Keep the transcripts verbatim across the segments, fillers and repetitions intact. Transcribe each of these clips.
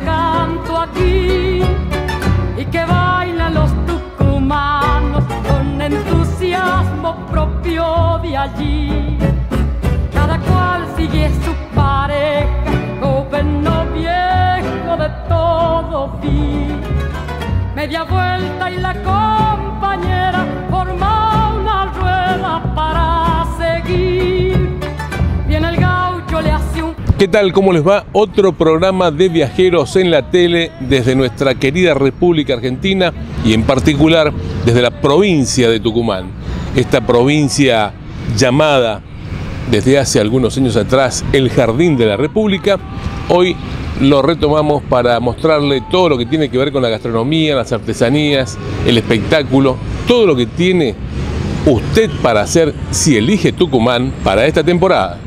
canto aquí y que bailan los tucumanos con entusiasmo propio de allí. Cada cual sigue su pareja, joven o viejo, de todo vi. Media vuelta y la compañera forma una rueda para seguir. Viene el gaucho, le hace un... ¿Qué tal? ¿Cómo les va? Otro programa de viajeros en la tele desde nuestra querida República Argentina y en particular desde la provincia de Tucumán. Esta provincia llamada desde hace algunos años atrás el Jardín de la República, hoy lo retomamos para mostrarle todo lo que tiene que ver con la gastronomía, las artesanías, el espectáculo, todo lo que tiene usted para hacer si elige Tucumán para esta temporada.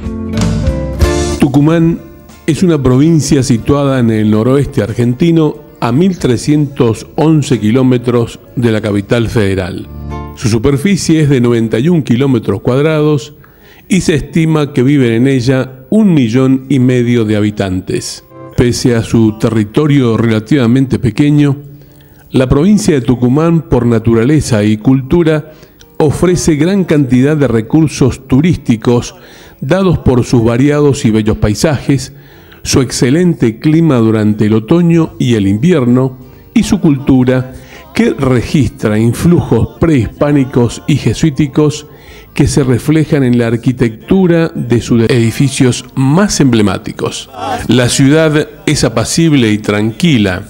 Tucumán es una provincia situada en el noroeste argentino a mil trescientos once kilómetros de la capital federal. Su superficie es de noventa y un kilómetros cuadrados y se estima que viven en ella un millón y medio de habitantes. Pese a su territorio relativamente pequeño, la provincia de Tucumán, por naturaleza y cultura, ofrece gran cantidad de recursos turísticos dados por sus variados y bellos paisajes, su excelente clima durante el otoño y el invierno y su cultura que registra influjos prehispánicos y jesuíticos que se reflejan en la arquitectura de sus edificios más emblemáticos. La ciudad es apacible y tranquila.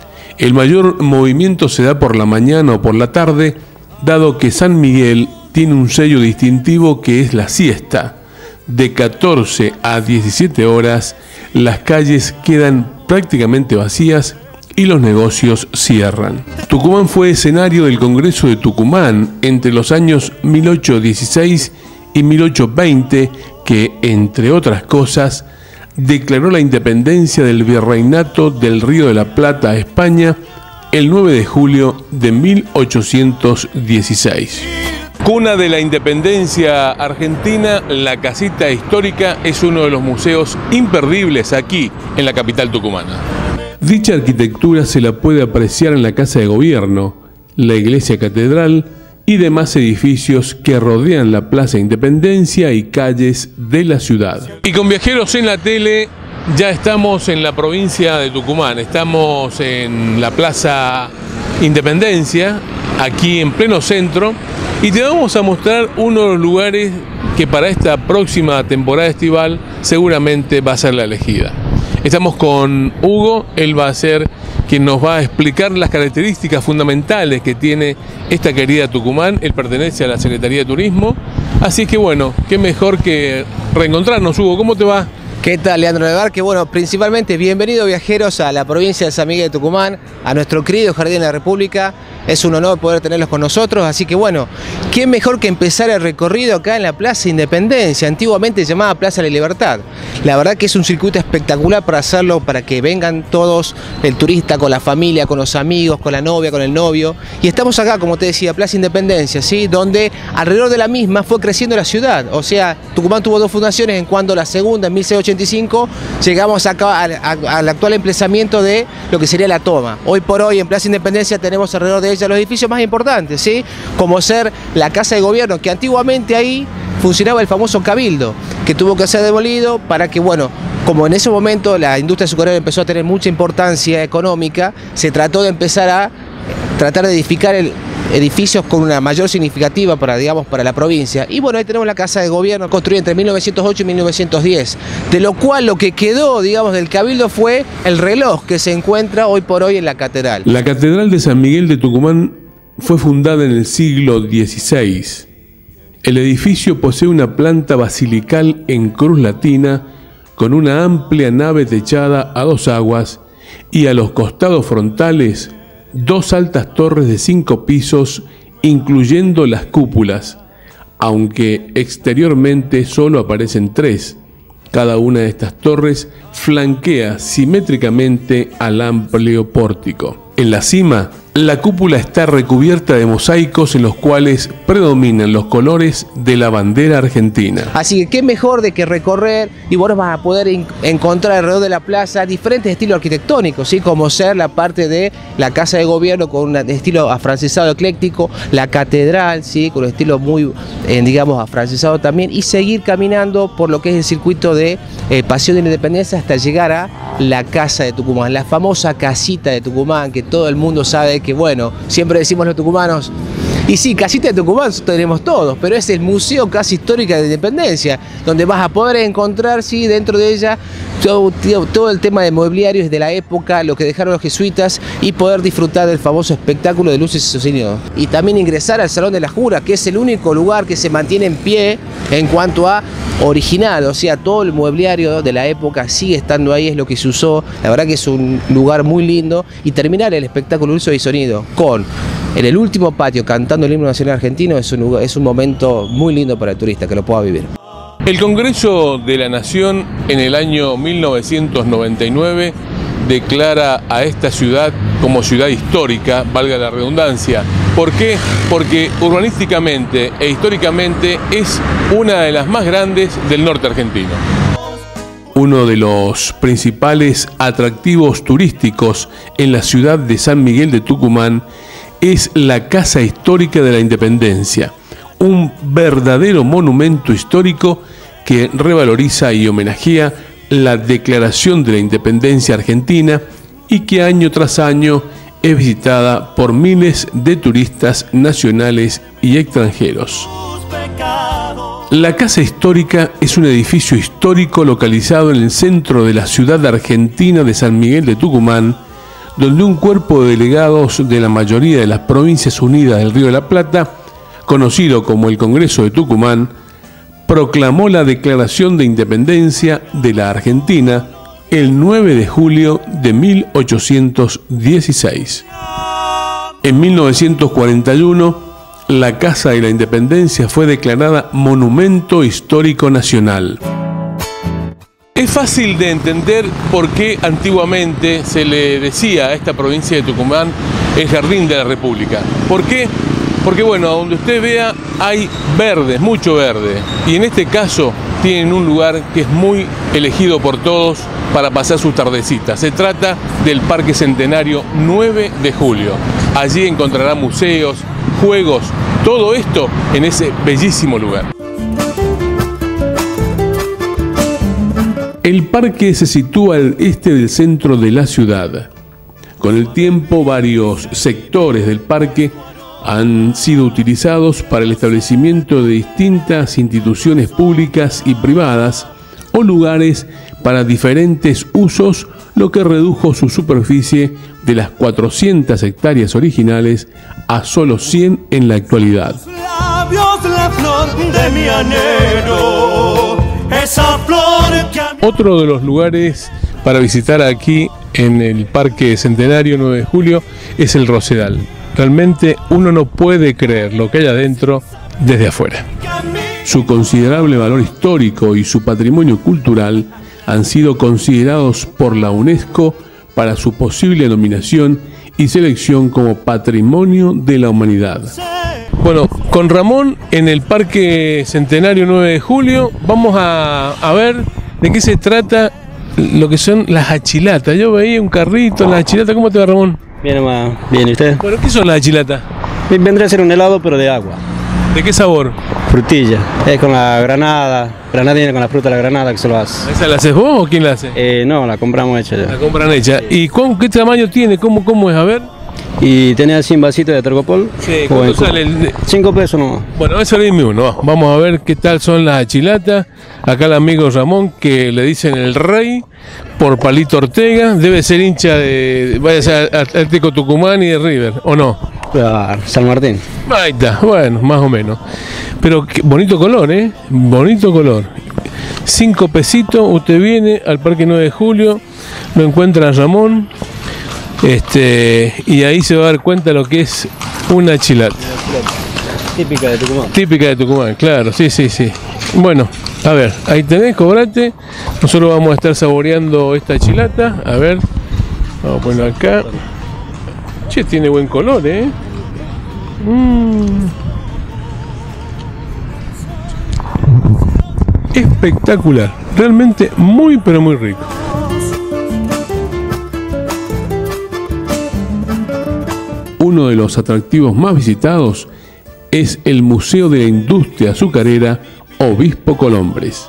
El mayor movimiento se da por la mañana o por la tarde, dado que San Miguel tiene un sello distintivo que es la siesta. De catorce a diecisiete horas, las calles quedan prácticamente vacías y los negocios cierran. Tucumán fue escenario del Congreso de Tucumán entre los años mil ochocientos dieciséis y mil ochocientos veinte, que, entre otras cosas, declaró la independencia del Virreinato del Río de la Plata a España el nueve de julio de mil ochocientos dieciséis. Cuna de la independencia argentina, la Casita Histórica es uno de los museos imperdibles aquí en la capital tucumana. Dicha arquitectura se la puede apreciar en la Casa de Gobierno, la Iglesia Catedral y demás edificios que rodean la Plaza Independencia y calles de la ciudad. Y con viajeros en la tele ya estamos en la provincia de Tucumán, estamos en la Plaza Independencia, aquí en pleno centro, y te vamos a mostrar uno de los lugares que para esta próxima temporada estival seguramente va a ser la elegida. Estamos con Hugo, él va a ser quien nos va a explicar las características fundamentales que tiene esta querida Tucumán. Él pertenece a la Secretaría de Turismo, así que bueno, qué mejor que reencontrarnos. Hugo, ¿cómo te va? ¿Qué tal, Leandro Levar? Que bueno, principalmente bienvenidos viajeros a la provincia de San Miguel de Tucumán, a nuestro querido Jardín de la República. Es un honor poder tenerlos con nosotros, así que bueno, qué mejor que empezar el recorrido acá en la Plaza Independencia, antiguamente llamada Plaza de la Libertad. La verdad que es un circuito espectacular para hacerlo, para que vengan todos, el turista con la familia, con los amigos, con la novia, con el novio. Y estamos acá, como te decía, Plaza Independencia, ¿sí? Donde alrededor de la misma fue creciendo la ciudad. O sea, Tucumán tuvo dos fundaciones, en cuando la segunda, en mil seiscientos ochenta y cinco, llegamos acá al, al actual emplazamiento de lo que sería la Toma. Hoy por hoy en Plaza Independencia tenemos alrededor de ella los edificios más importantes, ¿sí? Como ser la Casa de Gobierno, que antiguamente ahí funcionaba el famoso Cabildo, que tuvo que ser demolido para que, bueno, como en ese momento la industria azucarera empezó a tener mucha importancia económica, se trató de empezar a tratar de edificar el edificios con una mayor significativa para, digamos, para la provincia. Y bueno, ahí tenemos la Casa de Gobierno construida entre mil novecientos ocho y mil novecientos diez, de lo cual lo que quedó, digamos, del Cabildo fue el reloj que se encuentra hoy por hoy en la catedral. La Catedral de San Miguel de Tucumán fue fundada en el siglo dieciséis. El edificio posee una planta basilical en cruz latina con una amplia nave techada a dos aguas y a los costados frontales dos altas torres de cinco pisos, incluyendo las cúpulas, aunque exteriormente solo aparecen tres. Cada una de estas torres flanquea simétricamente al amplio pórtico. En la cima La cúpula está recubierta de mosaicos en los cuales predominan los colores de la bandera argentina. Así que qué mejor de que recorrer y vos vas a poder encontrar alrededor de la plaza diferentes estilos arquitectónicos, ¿sí? Como ser la parte de la Casa de Gobierno con un estilo afrancesado ecléctico, la catedral, ¿sí? Con un estilo muy, eh, digamos, afrancesado también, y seguir caminando por lo que es el circuito de eh, Paseo de la Independencia hasta llegar a la Casa de Tucumán, la famosa casita de Tucumán que todo el mundo sabe que, bueno, siempre decimos los tucumanos, y sí, casita de Tucumán tenemos todos, pero es el Museo Casa Histórica de Independencia, donde vas a poder encontrar, sí, dentro de ella todo, todo el tema de mobiliarios de la época, lo que dejaron los jesuitas, y poder disfrutar del famoso espectáculo de luces y sonido. Y también ingresar al Salón de la Jura, que es el único lugar que se mantiene en pie en cuanto a original, o sea, todo el mobiliario de la época sigue estando ahí, es lo que se usó. La verdad que es un lugar muy lindo, y terminar el espectáculo de luces y sonido con en el último patio cantando el himno nacional argentino es un, es un momento muy lindo para el turista que lo pueda vivir. El Congreso de la Nación en el año mil novecientos noventa y nueve declara a esta ciudad como ciudad histórica, valga la redundancia. ¿Por qué? Porque urbanísticamente e históricamente es una de las más grandes del norte argentino. Uno de los principales atractivos turísticos en la ciudad de San Miguel de Tucumán es la Casa Histórica de la Independencia, un verdadero monumento histórico que revaloriza y homenajea la Declaración de la Independencia Argentina y que año tras año es visitada por miles de turistas nacionales y extranjeros. La Casa Histórica es un edificio histórico localizado en el centro de la ciudad argentina de San Miguel de Tucumán, donde un cuerpo de delegados de la mayoría de las Provincias Unidas del Río de la Plata, conocido como el Congreso de Tucumán, proclamó la Declaración de Independencia de la Argentina el nueve de julio de mil ochocientos dieciséis. En mil novecientos cuarenta y uno, la Casa de la Independencia fue declarada Monumento Histórico Nacional. Es fácil de entender por qué antiguamente se le decía a esta provincia de Tucumán el Jardín de la República. ¿Por qué? Porque, bueno, donde usted vea hay verde, mucho verde, y en este caso tienen un lugar que es muy elegido por todos para pasar sus tardecitas. Se trata del Parque Centenario nueve de julio. Allí encontrará museos, juegos, todo esto en ese bellísimo lugar. El parque se sitúa al este del centro de la ciudad. Con el tiempo, varios sectores del parque han sido utilizados para el establecimiento de distintas instituciones públicas y privadas o lugares para diferentes usos, lo que redujo su superficie de las cuatrocientas hectáreas originales a solo cien en la actualidad. Otro de los lugares para visitar aquí en el Parque Centenario nueve de julio es el Rosedal. Realmente uno no puede creer lo que hay adentro desde afuera. Su considerable valor histórico y su patrimonio cultural han sido considerados por la UNESCO para su posible nominación y selección como Patrimonio de la Humanidad. Bueno, con Ramón en el Parque Centenario nueve de julio vamos a, a ver de qué se trata lo que son las achilatas. Yo veía un carrito, las achilatas. ¿Cómo te va, Ramón? Bien, hermano. Bien, ¿y usted? Bueno, ¿qué son las achilatas? Vendría a ser un helado, pero de agua. ¿De qué sabor? Frutilla. Es con la granada. Granada viene con la fruta de la granada que se lo hace. ¿Esa la haces vos o quién la hace? Eh, no, la compramos hecha ya. La compran hecha. ¿Y con, qué tamaño tiene? ¿Cómo, cómo es? A ver. Y tenía así un vasito de tergopol. Sí, ¿cuánto sale? El... Cinco pesos nomás. Bueno, eso dime uno. Vamos a ver qué tal son las achilatas. Acá el amigo Ramón, que le dicen el rey, por Palito Ortega. Debe ser hincha de, vaya a ser Atlético Tucumán y de River, ¿o no? Ah, San Martín. Ahí está, bueno, más o menos. Pero qué bonito color, ¿eh? Bonito color. Cinco pesitos, usted viene al Parque nueve de julio, lo encuentra a Ramón. Este, y ahí se va a dar cuenta lo que es una chilata. Típica de Tucumán. Típica de Tucumán, claro, sí, sí, sí. Bueno, a ver, ahí tenés, cobrate. Nosotros vamos a estar saboreando esta chilata. A ver, vamos a ponerlo acá. Che, tiene buen color, ¿eh? Mm. Espectacular, realmente muy pero muy rico. Uno de los atractivos más visitados es el Museo de la Industria Azucarera Obispo Colombres.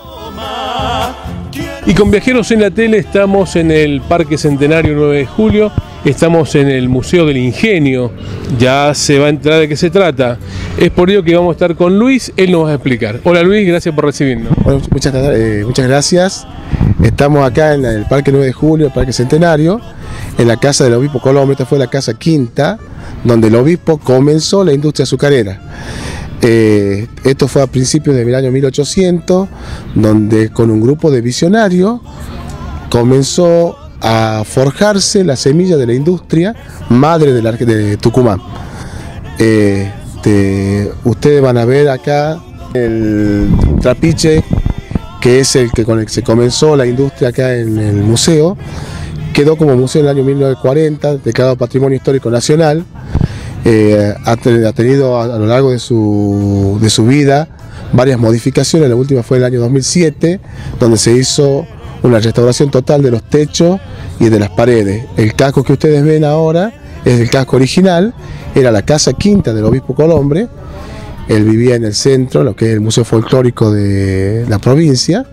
Y con Viajeros en la Tele estamos en el Parque Centenario nueve de julio, estamos en el Museo del Ingenio, ya se va a enterar de qué se trata. Es por ello que vamos a estar con Luis, él nos va a explicar. Hola Luis, gracias por recibirnos. Bueno, muchas, eh, muchas gracias. Estamos acá en el Parque nueve de julio, el Parque Centenario, en la casa del Obispo Colombres. Esta fue la casa quinta, donde el obispo comenzó la industria azucarera. Eh, esto fue a principios del año mil ochocientos, donde con un grupo de visionarios comenzó a forjarse la semilla de la industria madre de, la, de Tucumán. Eh, te, ustedes van a ver acá el trapiche, que es el que con el que se comenzó la industria acá en el museo. Quedó como museo en el año mil novecientos cuarenta, declarado Patrimonio Histórico Nacional. Eh, ha, ha tenido a, a lo largo de su, de su vida varias modificaciones. La última fue en el año dos mil siete, donde se hizo una restauración total de los techos y de las paredes. El casco que ustedes ven ahora es el casco original, era la casa quinta del Obispo Colombres. Él vivía en el centro, lo que es el Museo Folclórico de la provincia,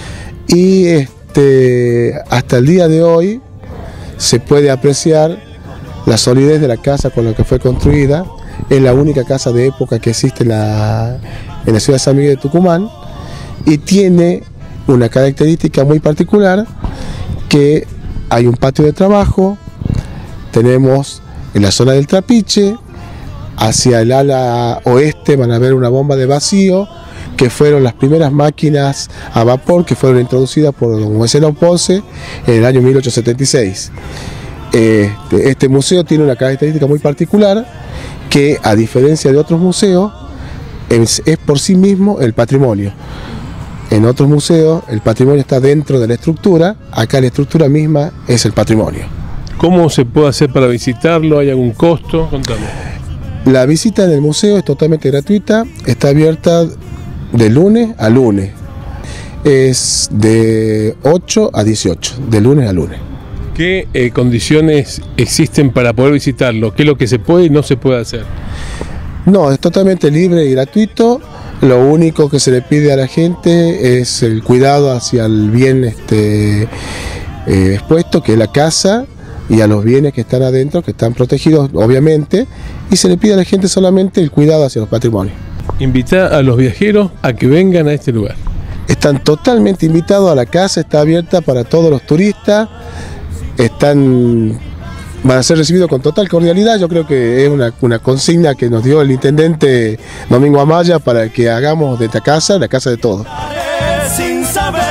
y este, hasta el día de hoy se puede apreciar la solidez de la casa con la que fue construida. Es la única casa de época que existe en la, en la ciudad de San Miguel de Tucumán, y tiene una característica muy particular, que hay un patio de trabajo. Tenemos en la zona del trapiche, hacia el ala oeste van a ver una bomba de vacío, que fueron las primeras máquinas a vapor que fueron introducidas por don Wenceslao Ponce en el año mil ochocientos setenta y seis. Este, este museo tiene una característica muy particular, que a diferencia de otros museos es, es por sí mismo el patrimonio. En otros museos el patrimonio está dentro de la estructura, acá la estructura misma es el patrimonio. ¿Cómo se puede hacer para visitarlo? ¿Hay algún costo? Contame. La visita en el museo es totalmente gratuita, está abierta de lunes a lunes, es de ocho a dieciocho, de lunes a lunes. ¿Qué eh, condiciones existen para poder visitarlo? ¿Qué es lo que se puede y no se puede hacer? No, es totalmente libre y gratuito. Lo único que se le pide a la gente es el cuidado hacia el bien este, eh, expuesto, que es la casa, y a los bienes que están adentro, que están protegidos obviamente, y se le pide a la gente solamente el cuidado hacia los patrimonios. Invita a los viajeros a que vengan a este lugar. Están totalmente invitados a la casa, está abierta para todos los turistas. Están, van a ser recibidos con total cordialidad. Yo creo que es una, una consigna que nos dio el intendente Domingo Amaya para que hagamos de esta casa la casa de todos. Sin saber